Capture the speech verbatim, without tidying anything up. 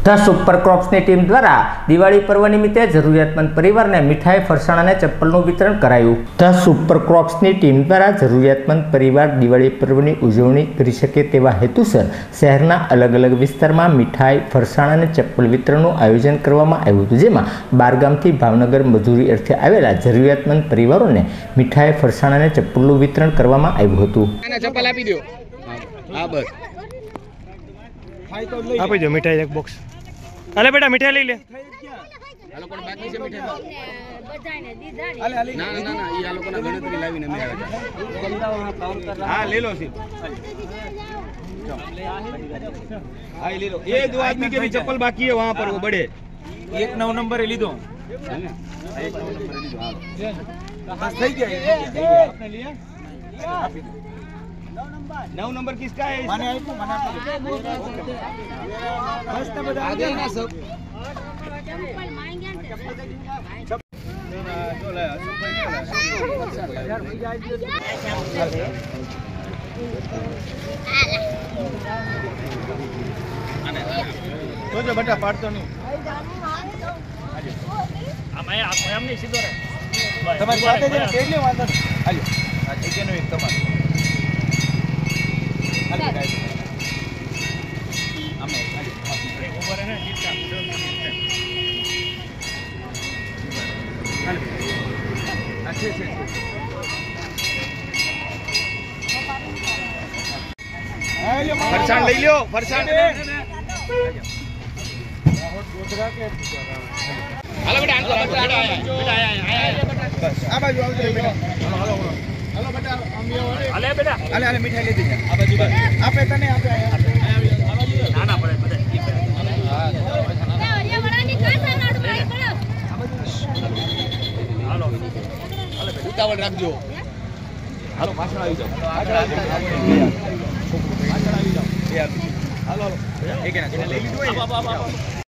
The super ક્રોપ્સની team દ્વારા દિવાળી પર્વ નિમિત્તે જરૂરિયાતમંદ પરિવારને મીઠાઈ, ફરસાણ અને ચપ્પલનું વિતરણ કરાયું. ધ સુપર ક્રોપ્સની ટીમ દ્વારા જરૂરિયાતમંદ પરિવાર દિવાળી પર્વની ઉજવણી કરી શકે તેવા હેતુસર શહેરના અલગ અલગ વિસ્તારમાં મીઠાઈ, ફરસાણ અને ચપ્પલ વિતરણનું આયોજન કરવામાં આવ્યું હતું, જેમાં બારગામથી ભાવનગર મજૂરી અર્થે આવેલા જરૂરિયાતમંદ પરિવારોને મીઠાઈ, ફરસાણ અને ચપ્પલનું વિતરણ કરવામાં આવ્યું હતું. ચપ્પલ આપી દો. હા બસ આપી દો મીઠાઈ એક બોક્સ. અલે બેટા મીઠાઈ લઈ લે. આ લોકો બાકી છે મીઠાઈ બધાને દીધા. ના ના ના ઈ આ લોકોના ગણતરી લાવીને મે આવે. હા ले लो सिर्फ. હા ले लो. ये दो आदमी के भी चप्पल बाकी है वहां पर वो बड़े. एक नौ नंबर ले लीधो. एक नौ नंबर ले लीधो. हां बस થઈ ગયા. आपने लिया? આપી દો. नौ नंबर किसका है? मैंने आया मैंने बस तब आ गए ना सब. चप्पल मांगे ने जो ले तो जो बेटा पाड़तो नहीं आम आया आम नहीं सीधो रे તમારી સાથે જરા કેટલી વાંધો હાલો આ ઠીકેનો એક તમારો હાલો ગાઈસ આમે હાલો એક ઉપર હે ઠીકા હાલો આ છે છે ફરસાણ લઈ લ્યો ફરસાણ ગોધરા કે હાલો બેટા આંટો બેટા આયા બેટા આયા બસ આ બાજુ આવજો બેટા હાલો હાલો હાલો બેટા આમ આવો હાલે બેટા હાલે હાલે મીઠાઈ લઈ દેજો આ બાજુ આપે તને આપે આ બાજુ ના ના પડે બધે હા એ વડાની કાસા લાડુ ભાઈ પડો હાલો હાલો બેટા ઉતાવળ રાખજો હાલો પાછળ આવી જાઓ પાછળ આવી જાઓ પાછળ આવી જાઓ એ હાલો હાલો એક એના લઈ લીધું હોય